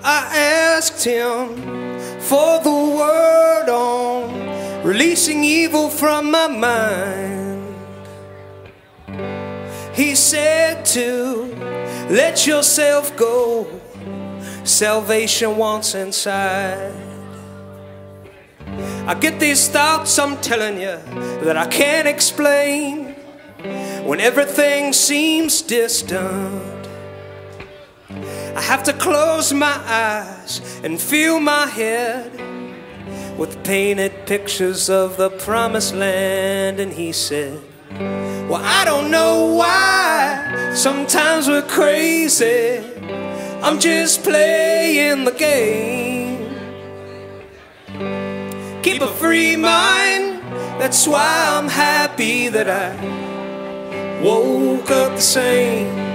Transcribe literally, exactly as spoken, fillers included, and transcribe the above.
I asked him for the word on releasing evil from my mind. He said to let yourself go, salvation wants inside. I get these thoughts, I'm telling you, that I can't explain when everything seems distant. I have to close my eyes and fill my head with painted pictures of the promised land. And he said, well, I don't know why sometimes we're crazy, I'm just playing the game. Keep a free mind, that's why I'm happy that I woke up the same.